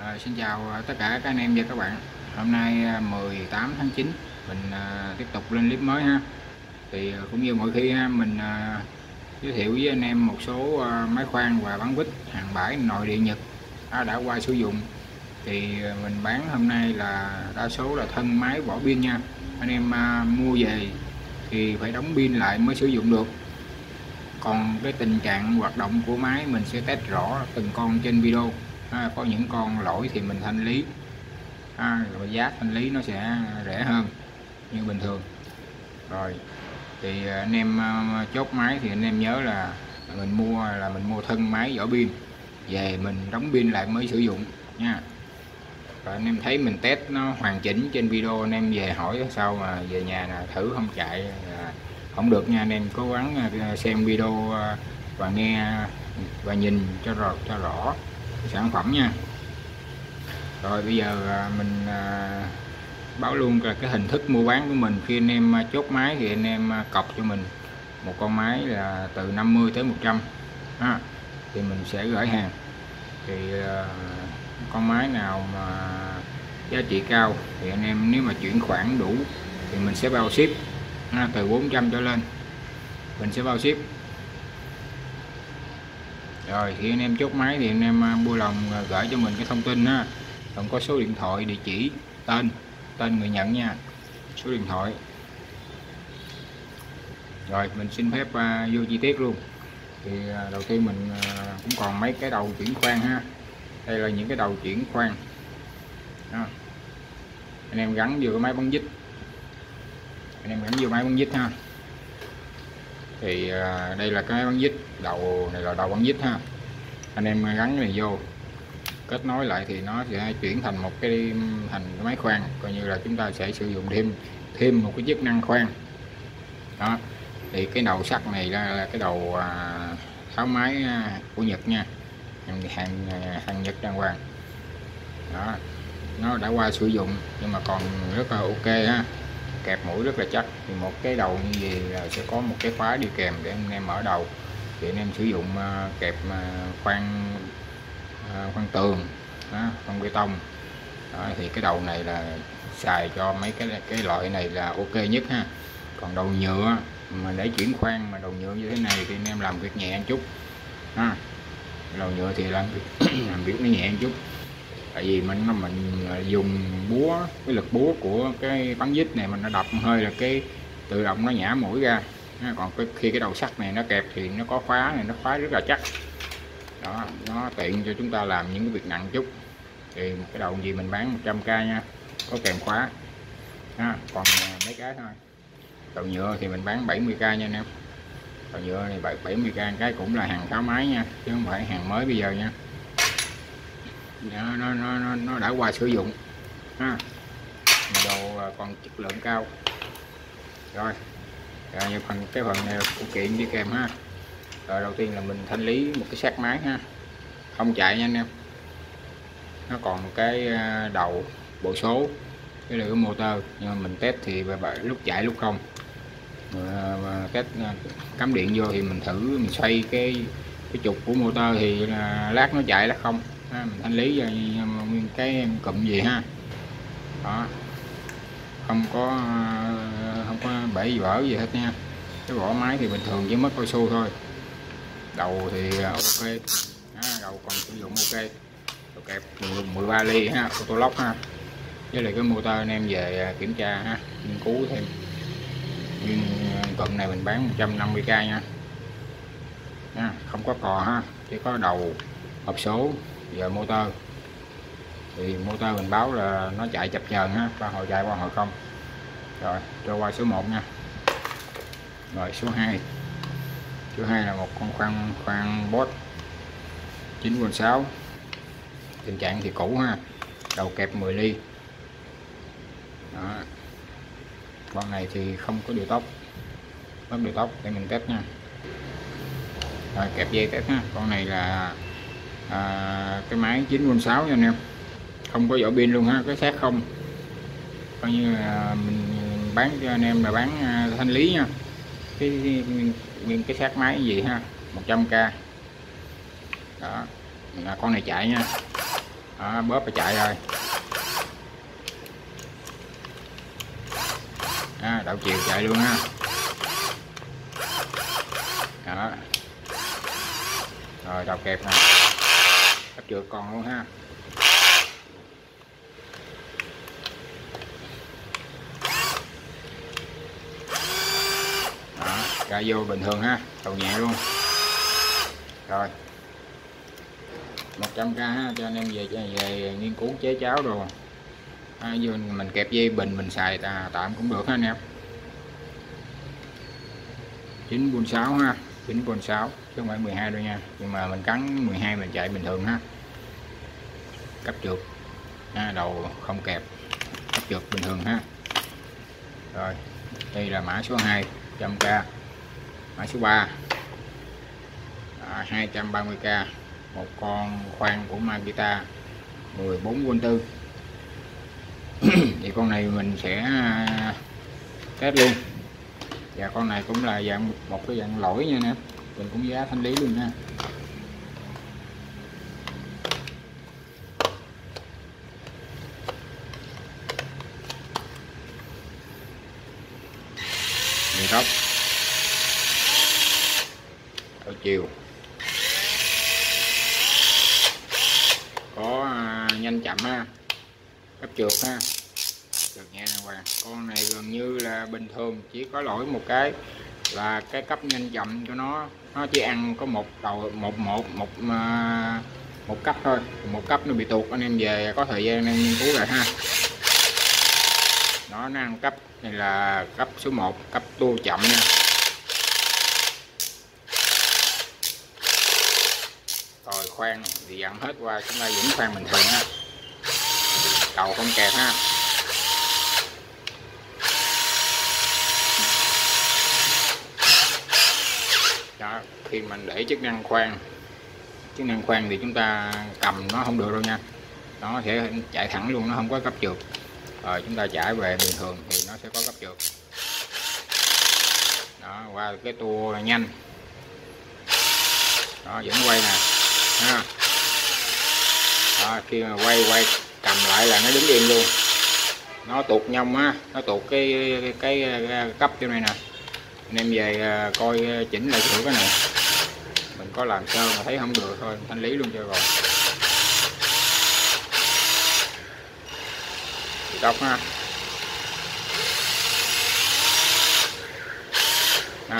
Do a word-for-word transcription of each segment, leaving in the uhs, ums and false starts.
À, xin chào tất cả các anh em và các bạn. Hôm nay mười tám tháng chín mình à, tiếp tục lên clip mới ha. Thì cũng như mọi khi ha, mình à, giới thiệu với anh em một số à, máy khoan và bán vít hàng bãi nội địa Nhật à, đã qua sử dụng. Thì mình bán hôm nay là đa số là thân máy vỏ pin nha. Anh em à, mua về thì phải đóng pin lại mới sử dụng được. Còn cái tình trạng hoạt động của máy mình sẽ test rõ từng con trên video. À, có những con lỗi thì mình thanh lý, à, rồi giá thanh lý nó sẽ rẻ hơn như bình thường. Rồi thì anh em chốt máy thì anh em nhớ là mình mua là mình mua thân máy vỏ pin về mình đóng pin lại mới sử dụng nha. Rồi anh em thấy mình test nó hoàn chỉnh trên video, anh em về hỏi sao mà về nhà là thử không chạy không được nha. Anh em cố gắng xem video và nghe và nhìn cho rõ cho rõ sản phẩm nha. Rồi bây giờ mình báo luôn là cái hình thức mua bán của mình. Khi anh em chốt máy thì anh em cọc cho mình một con máy là từ năm mươi tới một trăm ha, thì mình sẽ gửi hàng. Thì con máy nào mà giá trị cao thì anh em nếu mà chuyển khoản đủ thì mình sẽ bao ship ha, từ bốn trăm trở lên mình sẽ bao ship. Rồi khi anh em chốt máy thì anh em vui lòng gửi cho mình cái thông tin ha, còn có số điện thoại, địa chỉ, tên tên người nhận nha, số điện thoại. Rồi mình xin phép uh, vô chi tiết luôn. Thì uh, đầu tiên mình uh, cũng còn mấy cái đầu chuyển khoan ha. Đây là những cái đầu chuyển khoan đó. Anh em gắn vô cái máy bắn vít, anh em gắn vô máy bắn vít ha. Thì uh, đây là cái máy bắn vít, đầu này là đầu bắn vít ha. Anh em gắn này vô kết nối lại thì nó sẽ chuyển thành một cái thành cái máy khoan, coi như là chúng ta sẽ sử dụng thêm thêm một cái chức năng khoan đó. Thì cái đầu sắt này là, là cái đầu à, tháo máy à, của Nhật nha, hàng hàng, hàng Nhật đàng hoàng đó. Nó đã qua sử dụng nhưng mà còn rất là ok ha, kẹp mũi rất là chắc. Thì một cái đầu như vậy là sẽ có một cái khóa đi kèm để anh em mở đầu, thì anh em sử dụng uh, kẹp uh, khoan uh, khoan tường đó, khoan bê tông đó. Thì cái đầu này là xài cho mấy cái cái loại này là ok nhất ha. Còn đầu nhựa mà để chuyển khoan mà đầu nhựa như thế này thì anh em làm việc nhẹ một chút ha. Đầu nhựa thì làm việc, làm việc nó nhẹ một chút, tại vì mình nó mình dùng búa, cái lực búa của cái bắn vít này mình nó đập hơi là cái tự động nó nhả mũi ra. Còn cái, khi cái đầu sắt này nó kẹp thì nó có khóa này, nó khóa rất là chắc đó, nó tiện cho chúng ta làm những cái việc nặng chút. Thì cái đầu gì mình bán một trăm k nha, có kèm khóa ha. Còn mấy cái thôi, đầu nhựa thì mình bán bảy mươi k nha anh em. Đầu nhựa này bảy mươi k cái cũng là hàng tháo máy nha, chứ không phải hàng mới bây giờ nha. Nó nó nó, nó đã qua sử dụng ha, đồ còn chất lượng cao. Rồi, rồi phần cái phần này phụ kiện đi kèm ha. Rồi đầu tiên là mình thanh lý một cái xác máy ha, không chạy nha anh em. Nó còn cái đầu bộ số cái là cái motor, nhưng mà mình test thì lúc chạy lúc không. Mà test cắm điện vô thì mình thử mình xoay cái cái trục của motor thì lát nó chạy lát không ha. Mình thanh lý nguyên cái cụm gì ha đó, không có không có bể vỡ gì hết nha. Cái vỏ máy thì bình thường chỉ mất cao su thôi. Đầu thì ok à, đầu còn sử dụng ok. Đầu kẹp mười ba ly ha, auto lock ha. Với lại cái motor anh em về kiểm tra ha, nghiên cứu thêm. Nhưng cụm này mình bán một trăm năm mươi k nha. nha Không có cò ha, chỉ có đầu hộp số và motor. Thì motor mình báo là nó chạy chập chờn ha, ba hồi chạy qua hồi không. Rồi cho qua số một nha. Rồi số hai. Số hai là một con khoan khoan bot chín con sáu. Tình trạng thì cũ ha, đầu kẹp mười ly đó. Con này thì không có điều tốc, mất điều tốc để mình test nha. Rồi kẹp dây test ha. Con này là à, cái máy chín con sáu nha anh em, không có vỏ pin luôn ha, cái xác không. Coi như là mình bán cho anh em là bán thanh lý nha. Cái nguyên cái xác máy gì ha, một trăm k đó. Là con này chạy nha Đó, bóp phải chạy rồi. Đó, đảo chiều chạy luôn ha. Đó. Rồi đầu kẹp nè, cấp trượt còn luôn ha. Đó, ra vô bình thường ha, đầu nhẹ luôn. Rồi một trăm k ha, cho anh em về về nghiên cứu chế cháo đồ. À, vô mình kẹp dây bình mình xài à, tạm cũng được ha anh em. chín volt sáu ha, chín volt sáu chứ không phải mười hai đâu nha, nhưng mà mình cắn mười hai mình chạy bình thường ha. Cấp trượt à, đầu không kẹp, cấp trượt bình thường ha. Rồi đây là mã số hai, một trăm k. Mã số ba à, hai trăm ba mươi k, một con khoan của Makita mười bốn volt tư. Thì con này mình sẽ test luôn. Và con này cũng là dạng một cái dạng lỗi nha nè, mình cũng giá thanh lý luôn nha. Đi tốc ở chiều có à, nhanh chậm ha, cấp trượt ha, trượt nhẹ đàng hoàng. Con này gần như là bình thường, chỉ có lỗi một cái là cái cấp nhanh chậm cho nó nó chỉ ăn có một đầu một một một uh, một cấp thôi, một cấp nó bị tuột. Anh em về có thời gian anh em nghiên cứu lại ha. Nó nó ăn cấp này là cấp số một, cấp tua chậm nha. Rồi khoan thì dặn hết qua, chúng ta vẫn khoan bình thường ha, đầu không kẹp ha. Đó, khi mình để chức năng khoan chức năng khoan thì chúng ta cầm nó không được đâu nha, nó sẽ chạy thẳng luôn, nó không có cấp trượt. Rồi chúng ta chạy về bình thường thì nó sẽ có cấp trượt. Đó, qua cái tua nhanh đó vẫn quay nè ha. Đó, khi mà quay quay cầm lại là nó đứng im luôn, nó tuột nhông á, nó tuột cái cái, cái cấp chỗ này nè. Anh em về coi chỉnh lại thử cái này, mình có làm sơ mà thấy không được thôi thanh lý luôn cho rồi. Đọc ha. À.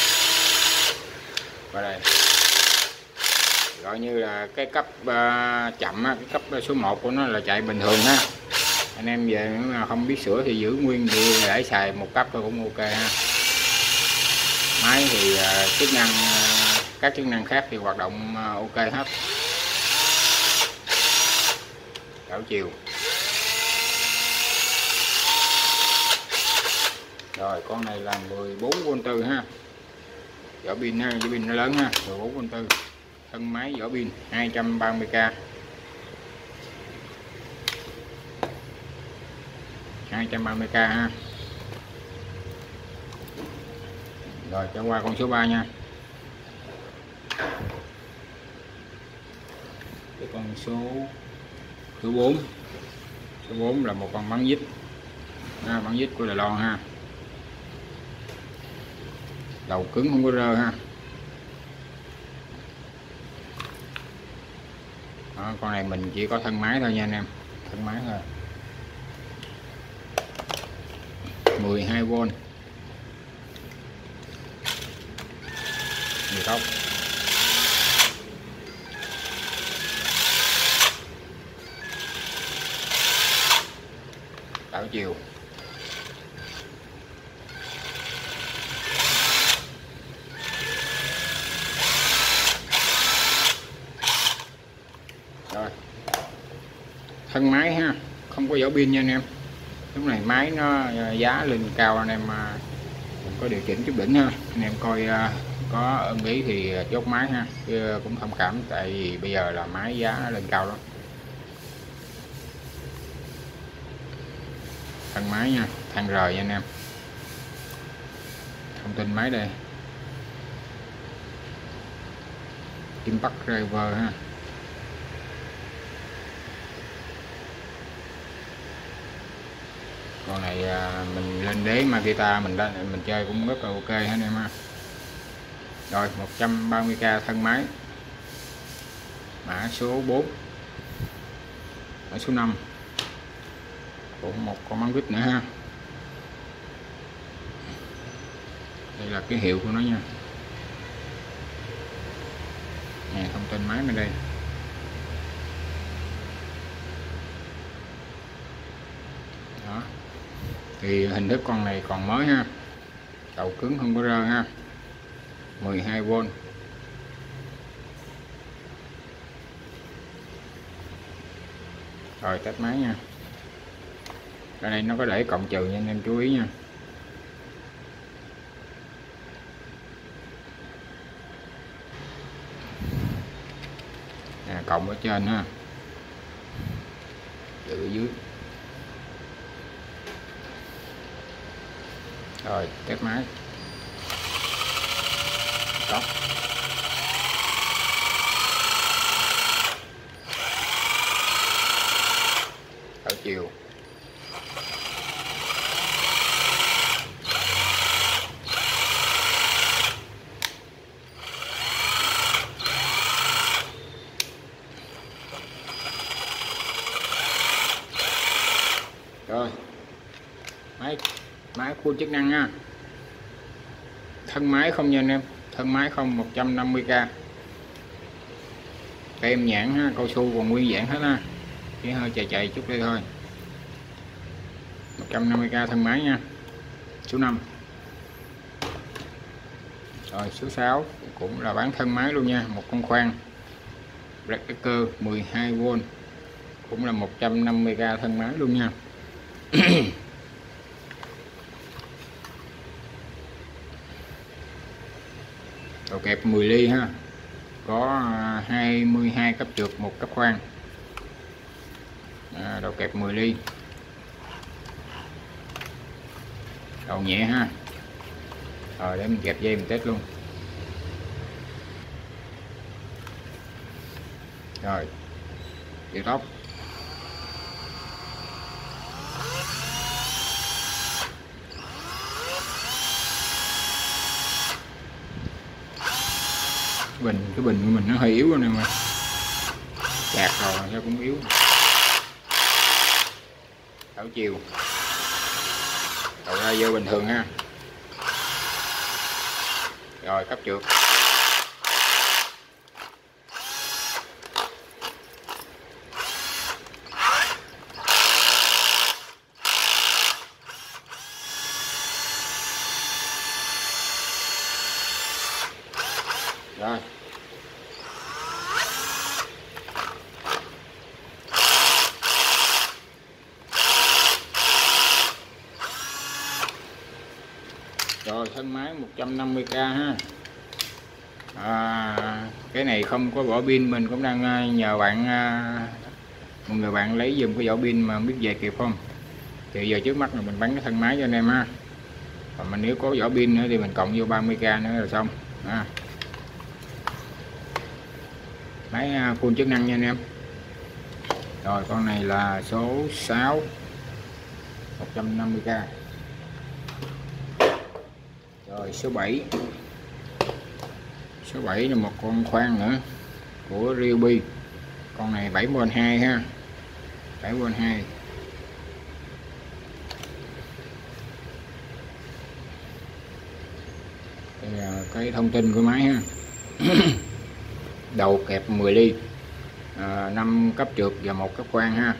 Vào đây gọi như là cái cấp uh, chậm á, cái cấp số một của nó là chạy bình thường ha. Anh em về mà không biết sửa thì giữ nguyên thì để xài một cấp thôi cũng ok ha. Máy thì uh, chức năng uh, các chức năng khác thì hoạt động uh, ok hết. Đảo chiều. Rồi con này là mười bốn volt tư ha. Vỏ pin ha, vỏ pin nó lớn ha, mười bốn volt tư. Thân máy vỏ pin hai trăm ba mươi k. hai trăm ba mươi k ha. Rồi cho qua con số ba nha. Cái con số số bốn. Số bốn là một con bắn vít. À, bắn vít của Đài Loan ha. Đầu cứng không có rơ ha. Đó, con này mình chỉ có thân máy thôi nha anh em, thân máy thôi. mười hai volt. Nhiều tốc. Đảo chiều. Rồi. Thân máy ha, không có vỏ pin nha anh em. Lúc này máy nó giá lên cao, anh em mình có điều chỉnh chút đỉnh ha. Anh em coi có ưng ý thì chốt máy ha, chứ cũng thông cảm tại vì bây giờ là máy giá nó lên cao lắm. Thân máy nha, than rời nha anh em. Thông tin máy đây. Impact driver ha. Con này à, mình lên đế Makita mình đã, mình chơi cũng rất là ok hết anh em ha. Rồi một trăm ba mươi k thân máy, mã số bốn, mã số năm, cũng một con bắn vít nữa ha. Đây là cái hiệu của nó nha. Nè, thông tin máy bên đây. Đó. Thì hình thức con này còn mới ha, đầu cứng không có rơ ha, mười hai vôn. Rồi test máy nha. Cái này nó có để cộng trừ nha anh em chú ý nha. À, cộng ở trên ha, trừ ở dưới. Rồi test máy. Đó. Đảo chiều. Rồi máy máy full chức năng nha. Thân máy không nha anh em, thân máy không, một trăm năm mươi k, tem nhãn ha, cao su còn nguyên dạng hết ha, chỉ hơi chạy chạy chút đây thôi. Một trăm năm mươi k thân máy nha. Số năm. Rồi số sáu cũng là bán thân máy luôn nha, một con khoan breaker mười hai vôn, cũng là một trăm năm mươi k thân máy luôn nha. Đầu kẹp mười ly ha, có hai mươi hai cấp trượt, một cấp khoan. À, đầu kẹp mười ly, đầu nhẹ ha. Rồi để mình kẹp dây mình test luôn. Rồi điều tốc. Bình cái bình của mình nó hơi yếu rồi nè mà, chạc rồi nó cũng yếu. Đảo chiều, đầu ra vô bình thường ha. Rồi cấp trượt. Rồi rồi thân máy một trăm năm mươi k ha. À, cái này không có vỏ pin, mình cũng đang nhờ bạn, một người bạn lấy dùm cái vỏ pin mà không biết về kịp không, thì giờ trước mắt là mình bắn cái thân máy cho anh em ha. Còn mình nếu có vỏ pin nữa thì mình cộng vô ba mươi k nữa là xong à. Máy full chức năng nha anh em. Rồi con này là số sáu, một trăm năm mươi k. Rồi số bảy. Số bảy là một con khoan nữa của Ryobi. Con này bảy vôn hai ha, bảy vôn hai. Đây là cái thông tin của máy ha. Đầu kẹp mười ly, à, năm cấp trượt và một cấp khoan ha.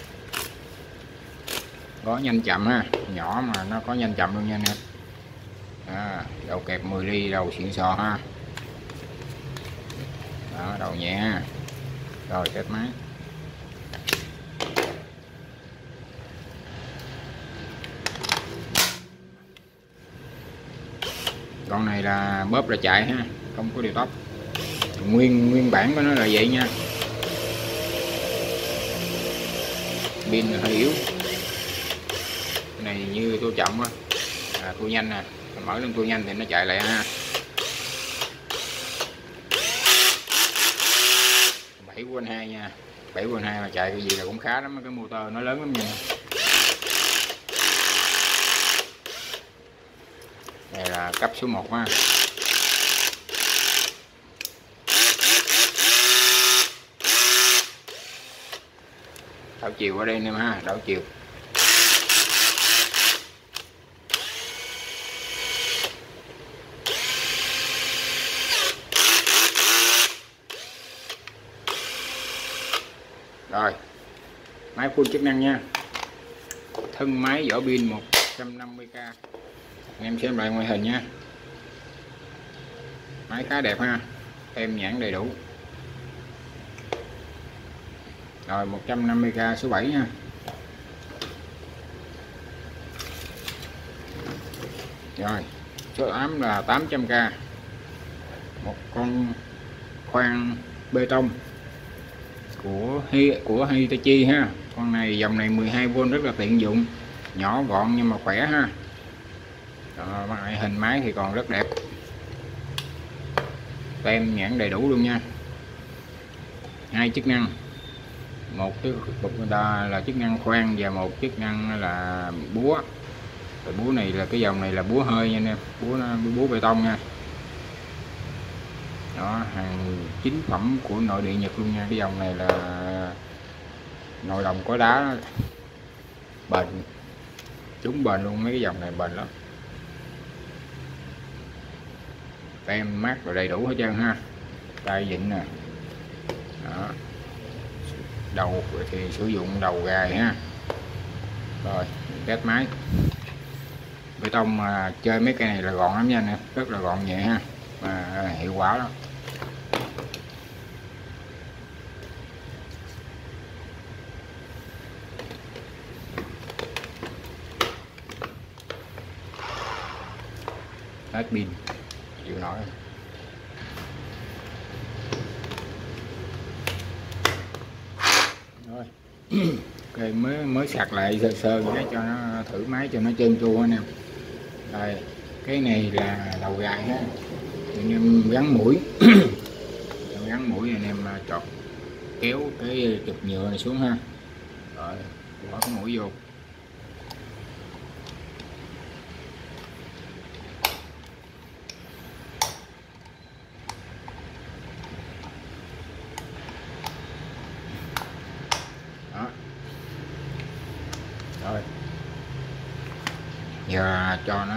Có nhanh chậm ha, nhỏ mà nó có nhanh chậm luôn nha anh em. À, đầu kẹp mười ly, đầu xịn sò ha. Đó, đầu nhẹ ha. Rồi test máy. Con này là bóp ra chạy ha, không có điều tốc. Nguyên nguyên bản của nó là vậy nha. Pin là hơi yếu. Cái này như tua chậm á, à, tua nhanh nè, mở lên tua nhanh thì nó chạy lại ha. bảy vôn hai nha, bảy vôn hai mà chạy cái gì là cũng khá lắm, cái motor nó lớn lắm nha. Đây là cấp số một ha. Đảo chiều ở đây anh em ha, đảo chiều. Rồi, máy full chức năng nha. Thân máy vỏ pin một trăm năm mươi k. Anh em xem lại ngoại hình nha. Máy khá đẹp ha, tem nhãn đầy đủ. Rồi một trăm năm mươi k số bảy nha. Rồi, số tám là tám trăm k. Một con khoan bê tông của Hi của Hitachi ha. Con này dòng này mười hai vôn rất là tiện dụng, nhỏ gọn nhưng mà khỏe ha. Đó, ngoại hình máy thì còn rất đẹp. Tem nhãn đầy đủ luôn nha. Hai chức năng, một cái là chức năng khoan và một chức năng là búa. Rồi búa này là cái dòng này là búa hơi nha anh em, búa búa bê tông nha. Đó, hàng chính phẩm của nội địa Nhật luôn nha. Cái dòng này là nội đồng có đá, bền, chúng bền luôn, mấy cái dòng này bền lắm. Tem mát rồi đầy đủ hết trơn ha. Tay vịn nè. Đó. Đầu thì sử dụng đầu gài ha. Rồi test máy. Bê tông mà chơi mấy cây này là gọn lắm nha nè, rất là gọn nhẹ ha, mà hiệu quả lắm. Hết pin chịu nổi. Rồi ok, mới mới sạc lại sơ sơ cái cho nó thử máy cho nó trơn tru anh em. Rồi cái này là đầu gài ha, anh em gắn mũi gắn mũi anh em chọt kéo cái chụp nhựa này xuống ha. Rồi bỏ cái mũi vô. Đó. Rồi giờ cho nó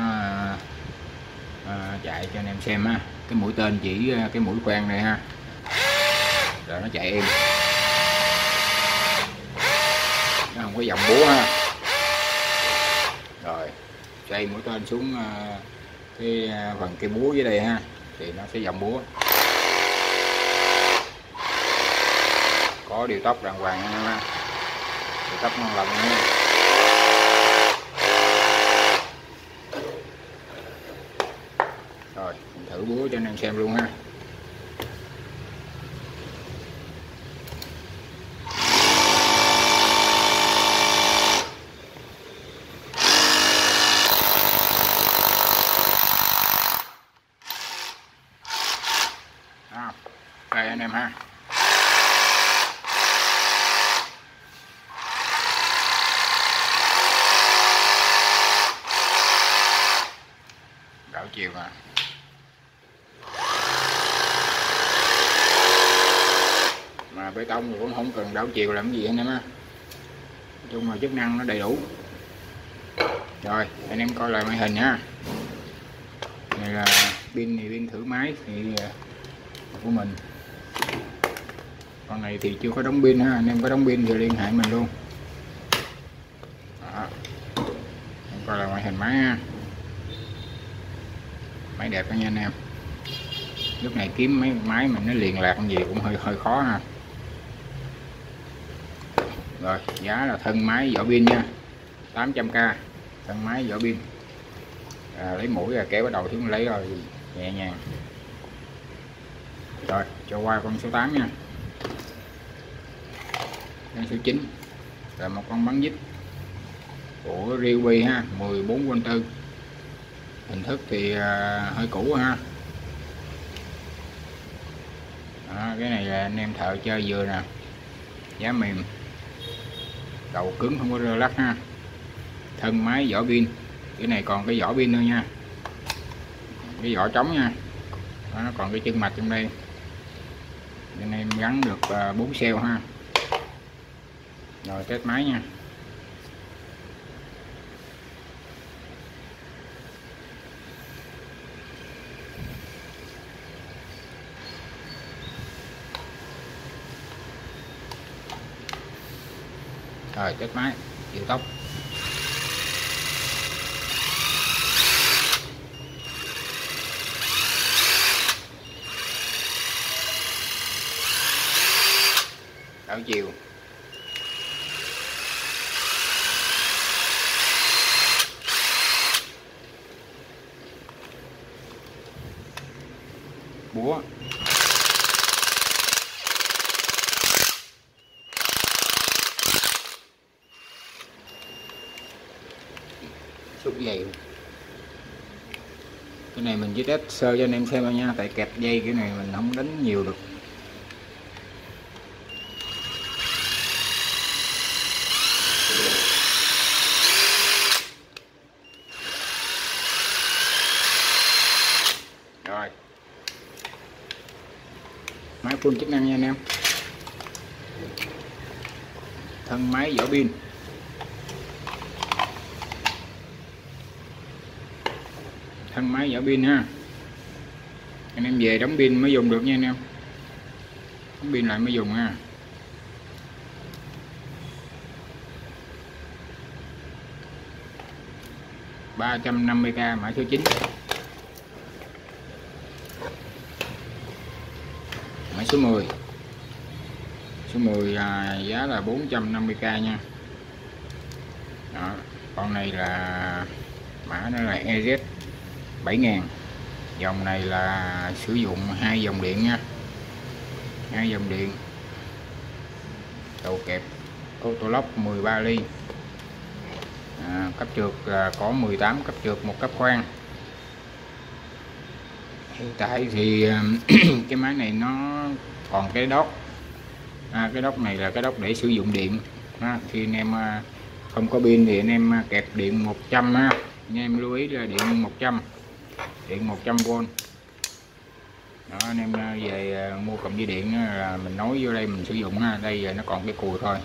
à, chạy cho anh em xem ha. Cái mũi tên chỉ cái mũi khoan này ha, rồi nó chạy êm, nó không có dòng búa ha. Rồi xoay mũi tên xuống cái phần cây búa dưới đây ha, thì nó sẽ dòng búa. Có điều tốc đàng hoàng nha, điều tốc ngon lành nha. Rồi mình thử búa cho anh em xem luôn ha. À, đây anh em ha. Đảo chiều mà. Mà bê tông thì cũng không cần đảo chiều làm gì anh em ha. Nói chung là chức năng nó đầy đủ. Rồi anh em coi lại màn hình nha. Này là pin này, pin thử máy thì của mình. Con này thì chưa có đóng pin ha, anh em có đóng pin thì liên hệ mình luôn. Đó. Em coi lại màn hình máy ha. Máy đẹp đó nha anh em. Lúc này kiếm mấy máy mình nó liền lạc gì cũng hơi hơi khó ha. Rồi giá là thân máy vỏ pin nha, tám trăm k thân máy vỏ pin. À, lấy mũi là kéo bắt đầu xuống lấy rồi, nhẹ nhàng. Rồi cho qua con số tám nha. Con số chín là một con bắn dít của Ryobi ha, mười bốn vôn tư. Hình thức thì uh, hơi cũ ha. Đó, cái này là anh em thợ chơi vừa nè, giá mềm, đầu cứng không có rơ lắc ha. Thân máy vỏ pin, cái này còn cái vỏ pin nữa nha. cái vỏ trống nha. Đó, nó còn cái chân mạch trong đây nên em gắn được bốn xeo ha. Rồi test máy nha. Rồi test máy chịu tốc. Đảo chiều. Búa. Xúc dây. Cái này mình chỉ test sơ cho anh em xem thôi nha, tại kẹp dây kiểu này mình không đánh nhiều được. Rồi. Máy full chức năng nha anh em. Thân máy vỏ pin. Thân máy vỏ pin ha. Anh em về đóng pin mới dùng được nha anh em. Đóng pin lại mới dùng ha. ba trăm năm mươi k mã số chín. Mã số mười. Số mười à, giá là bốn trăm năm mươi k nha. Đó, con này là mã nó là E Z bảy ngàn. Dòng này là sử dụng hai dòng điện nha. Hai dòng điện. Đầu kẹp Autolock mười ba ly. À, cấp trượt là có mười tám cấp trượt, một cấp khoan. Hiện tại thì cái máy này nó còn cái đốc. À, cái đốc này là cái đốc để sử dụng điện. À, khi anh em không có pin thì anh em kẹp điện một trăm ha. Anh em lưu ý là điện một trăm, điện một trăm vôn. Đó, anh em về mua cọng dây điện là mình nối vô đây mình sử dụng ha. Đây giờ nó còn cái cùi thôi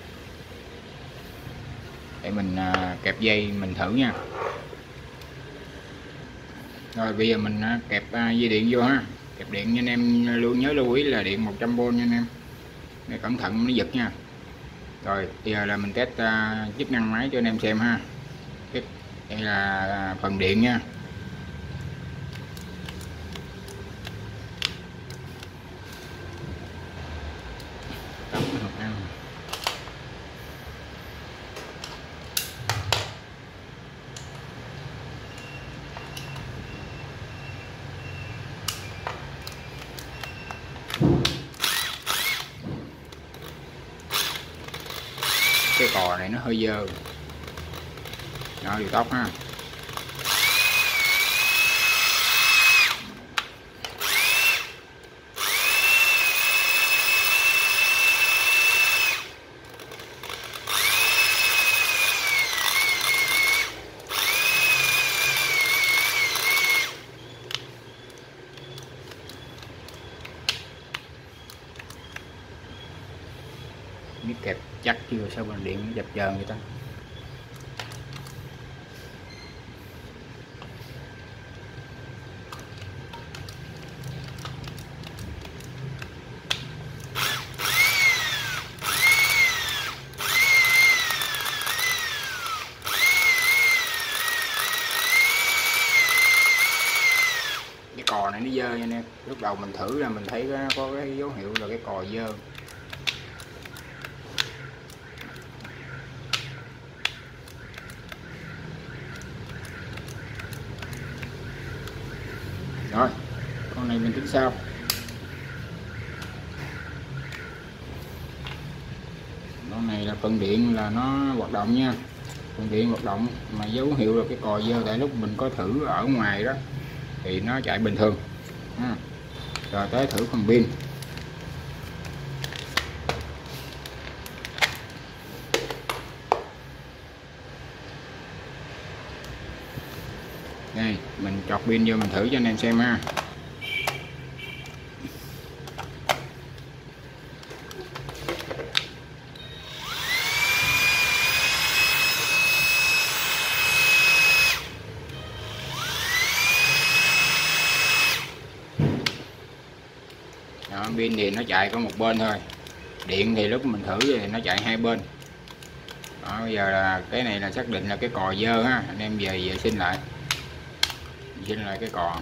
để mình kẹp dây mình thử nha. Rồi bây giờ mình kẹp dây điện vô ha. Kẹp điện nha anh em, luôn nhớ lưu ý là điện một trăm vôn nha anh em. Để cẩn thận nó giật nha. Rồi bây giờ là mình test uh, chức năng máy cho anh em xem ha. Đây là phần điện nha. Cái cò này nó hơi dơ. Đó, điều tóc ha. Biết kẹp chắc chưa, sao bằng điện dập dờn vậy ta. Cái cò này nó dơ nha anh em. Lúc đầu mình thử là mình thấy có cái dấu hiệu là cái cò dơ. Rồi, con này mình tính sao? Con này là phần điện là nó hoạt động nha. Phần điện hoạt động mà dấu hiệu là cái cò dơ, tại lúc mình có thử ở ngoài đó thì nó chạy bình thường. Rồi tới thử phần pin. Đây mình chọt pin vô mình thử cho anh em xem ha. Đó, pin thì nó chạy có một bên thôi, điện thì lúc mình thử thì nó chạy hai bên. Đó, bây giờ là cái này là xác định là cái cò dơ ha, anh em về vệ sinh lại, vệ sinh lại cái cò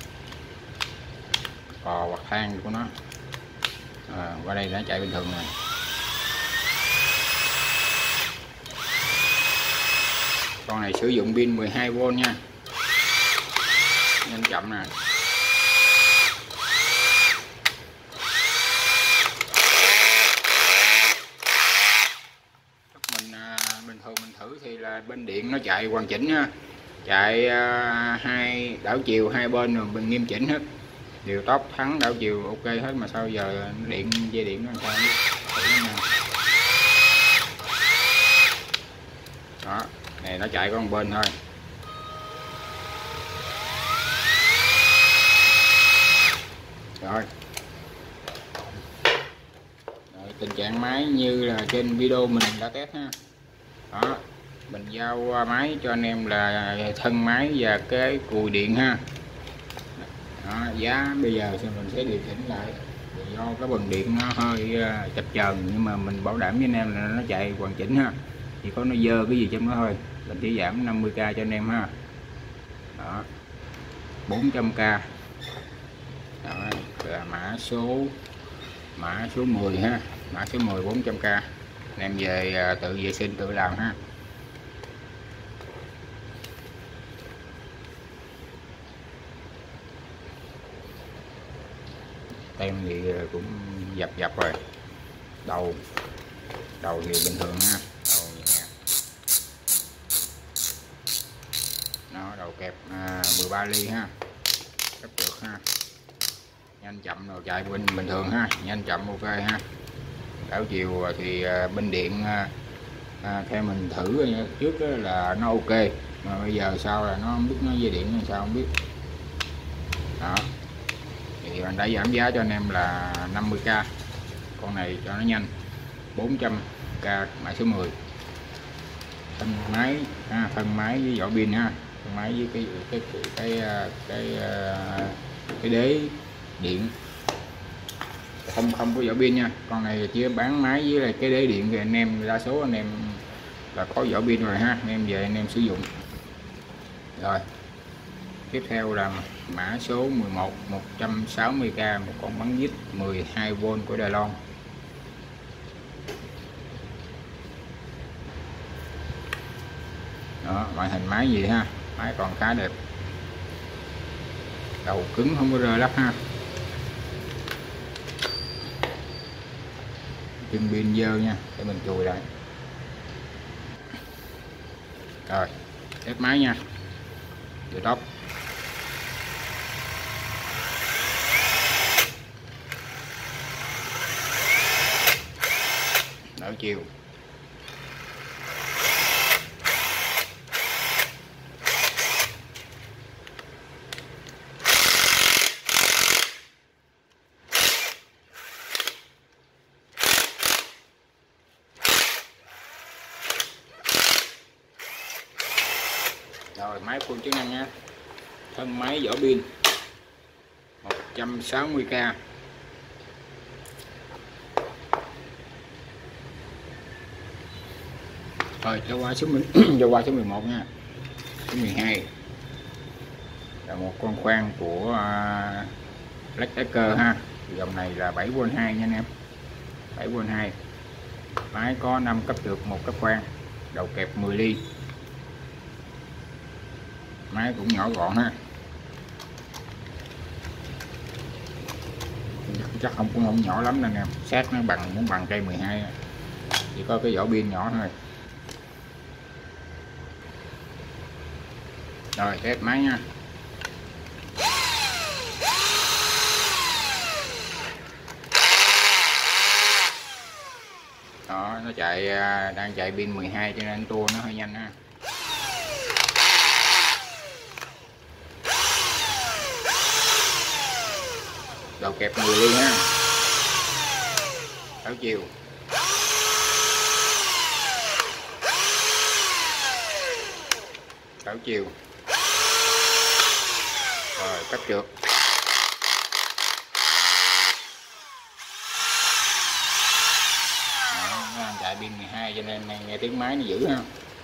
cò hoặc than của nó. À, qua đây nó chạy bình thường này. Con này sử dụng pin mười hai vôn nha, nhanh chậm nè. Mình à, bình thường mình thử thì là bên điện nó chạy hoàn chỉnh ha, chạy à, hai đảo chiều hai bên rồi mình nghiêm chỉnh hết, điều tốc thắng đảo chiều ok hết, mà sao giờ điện dây điện nó sao đó. Này nó chạy có một bên thôi. Rồi. Rồi tình trạng máy như là trên video mình đã test ha. Đó, mình giao máy cho anh em là thân máy và cái cùi điện ha. Đó, giá bây giờ thì mình sẽ điều chỉnh lại, do cái bần điện nó hơi chập chờn, nhưng mà mình bảo đảm với anh em là nó chạy hoàn chỉnh ha, chỉ có nó dơ cái gì trong đó thôi. Mình chỉ giảm năm mươi k cho anh em ha. Đó, bốn trăm k. Đó là mã số mã số mười ha, mã số mười bốn trăm k. Anh em về tự vệ sinh tự làm ha. Tem thì cũng dập dập rồi. Đầu đầu thì bình thường ha, đầu nè. Nó đầu kẹp à, mười ba ly ha, cấp được ha, nhanh chậm rồi chạy bên bình thường ha, nhanh chậm ok ha. Đảo chiều thì à, bên điện à, à, theo mình thử trước là nó ok, mà bây giờ sao là nó không biết, nó dây điện làm sao không biết. Đó thì mình đã giảm giá cho anh em là năm mươi k, con này cho nó nhanh, bốn trăm k mã số mười. Thân máy ha, thân máy với vỏ pin ha, thân máy với cái cái cái cái cái, cái, cái đế điện, không không có vỏ pin nha. Con này chỉ bán máy với lại cái đế điện thì anh em đa số anh em là có vỏ pin rồi ha, anh em về anh em sử dụng. Rồi tiếp theo là mã số mười một, một trăm sáu mươi k, một con bắn vít mười hai vôn của Đài Loan. Đó, ngoại hình máy gì ha, máy còn khá đẹp, đầu cứng không có rơ lắc ha. Chân pin dơ nha, để mình chùi lại. Rồi test máy nha, điều tốc. Đảo chiều. Rồi máy full chức năng nha, thân máy vỏ pin một trăm sáu mươi k. Rồi cho qua số cho qua số mười một nha. Số mười hai là một con khoan của uh, Black Decker ha, dòng này là bảy vôn hai nha anh em, bảy vôn hai. Máy có năm cấp trượt, một cấp khoan, đầu kẹp mười ly. Máy cũng nhỏ gọn ha, chắc không cũng không nhỏ lắm nè anh em, sát nó bằng muốn bằng cây mười hai, chỉ có cái vỏ pin nhỏ thôi. Rồi test máy nha. Đó, nó chạy đang chạy pin mười hai cho nên tua nó hơi nhanh ha. đầu kẹp mười ly ha, đảo chiều, đảo chiều, rồi cấp trượt. Nó đang chạy pin mười hai cho nên nghe tiếng máy nó dữ ha.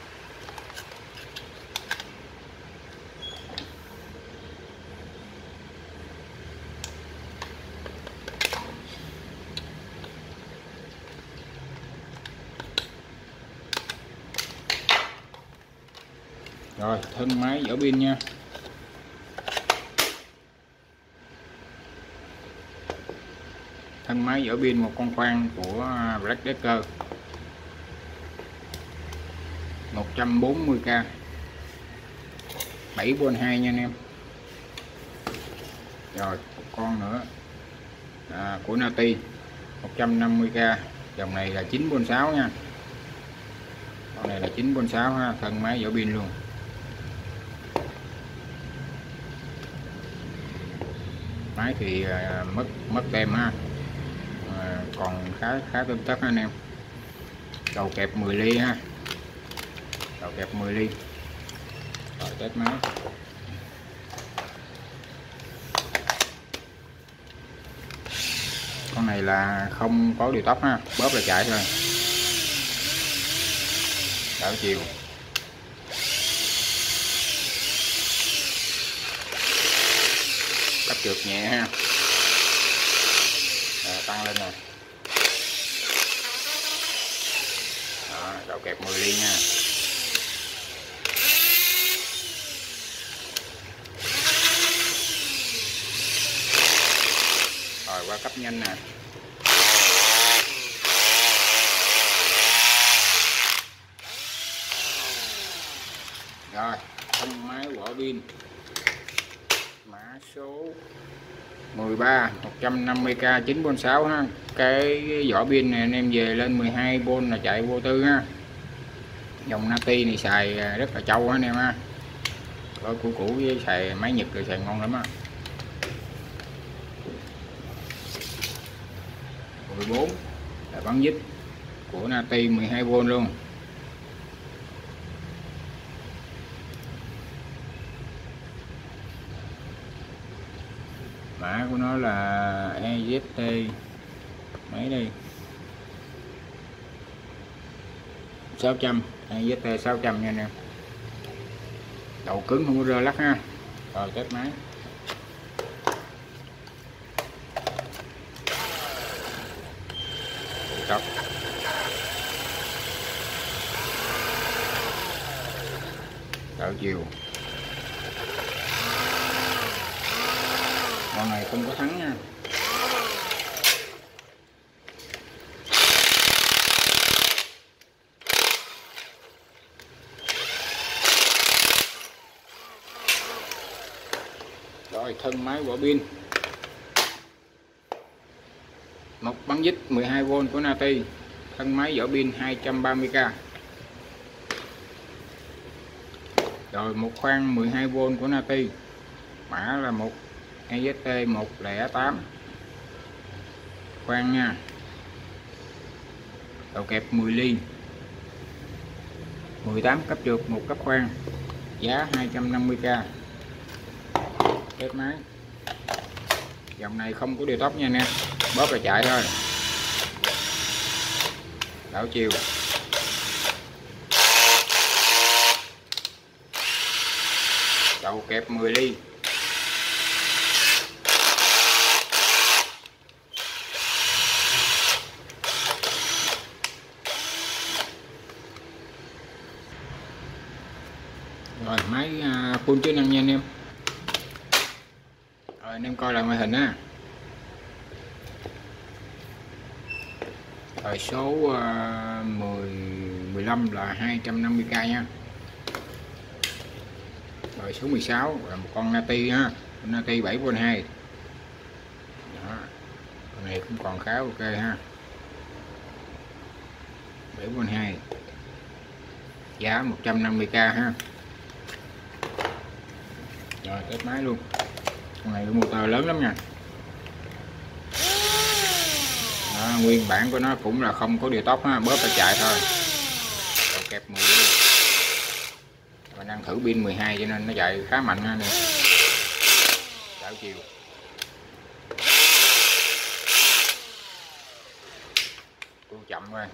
Rồi thân máy dỡ pin nha. Thân máy dỡ pin một con khoan của Black Decker một trăm bốn mươi k, bảy vôn hai nha anh em. Rồi một con nữa à, của Nati một trăm năm mươi k, dòng này là chín vôn sáu nha. Con này là chín vôn sáu ha, thân máy dỡ pin luôn. Máy thì à, mất mất tem ha, à, còn khá khá tươm tất anh em. Đầu kẹp mười ly ha, đầu kẹp mười ly. Rồi test máy. Con này là không có điều tốc ha, bóp là chạy thôi. Đảo chiều, cấp trượt nhẹ ha. Rồi, tăng lên rồi. Đó, đầu kẹp mười ly nha. Rồi qua cấp nhanh nè. Rồi thân máy vỏ pin mã số mười ba một trăm năm mươi k chín vôn sáu ha. Cái vỏ pin này anh em về lên mười hai vôn là chạy vô tư ha. Dòng Nati này xài rất là trâu anh em ha. Có cũ cũ với xài máy Nhật rồi xài ngon lắm á. mười bốn là bắn dít của Nati mười hai vôn luôn. Mã của nó là e zét tê mấy đây sáu trăm, e zét tê sáu trăm nha anh em. Đầu cứng không có rơ lắc ha. Rồi test máy. Đọc. Đảo chiều. Con này không có thắng nha. Rồi thân máy vỏ pin một bắn dít mười hai vôn của Nati, thân máy vỏ pin hai trăm ba mươi k. Rồi một khoan mười hai vôn của Nati, mã là một e zét tê một không tám khoan nha. Đầu kẹp mười ly, mười tám cấp trượt, một cấp khoan, giá hai trăm năm mươi k. Test máy. Dòng này không có điều tốc nha anh em, bóp là chạy thôi. Đảo chiều, đầu kẹp mười ly, rồi máy full chức năng nha anh em. Rồi anh em coi lại màn hình á. Rồi số uh, mười, mười lăm là hai trăm năm mươi k nha. Rồi số mười sáu là một con Nati ha, Nati bảy vôn hai. Đó. Con này cũng còn khá ok ha. bảy vôn hai. Giá một trăm năm mươi k ha. Rồi test máy luôn. Con này motor lớn lắm nha. nguyên bản của nó cũng là không có điều tốc ha, bóp và chạy thôi. Đầu kẹp mười luôn. Mình đang thử pin mười hai cho nên nó chạy khá mạnh ha nè. Đảo chiều. Tôi chậm thôi.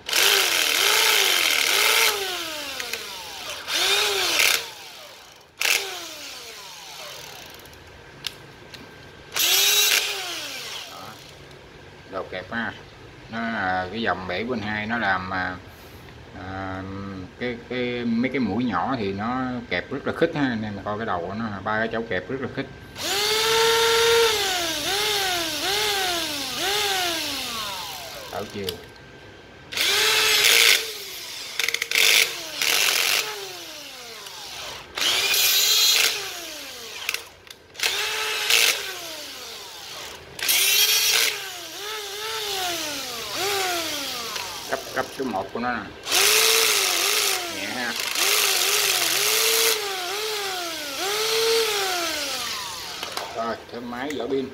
Đầu kẹp ha, nó là cái dòng bảy bên hai, nó làm mà à, cái cái mấy cái mũi nhỏ thì nó kẹp rất là khít ha, nên mà coi cái đầu của nó ba cái chấu kẹp rất là khít. Đảo chiều. cấp cấp số một của nó nè, nhẹ ha. Rồi thêm máy vỏ pin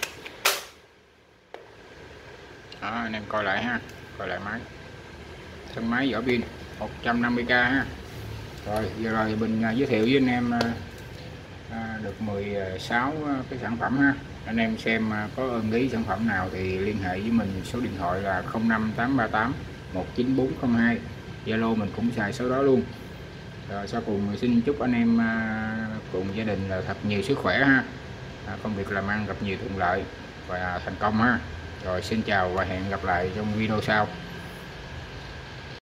đó, anh em coi lại ha, coi lại máy, thêm máy vỏ pin một trăm năm mươi k ha. Rồi giờ rồi mình giới thiệu với anh em à, được mười sáu cái sản phẩm ha. Anh em xem có ưng ý sản phẩm nào thì liên hệ với mình, số điện thoại là không năm tám ba tám một chín bốn không hai, Zalo mình cũng xài số đó luôn. Rồi sau cùng xin chúc anh em à, cùng gia đình là thật nhiều sức khỏe ha, à, công việc làm ăn gặp nhiều thuận lợi và thành công ha. Rồi xin chào và hẹn gặp lại trong video sau.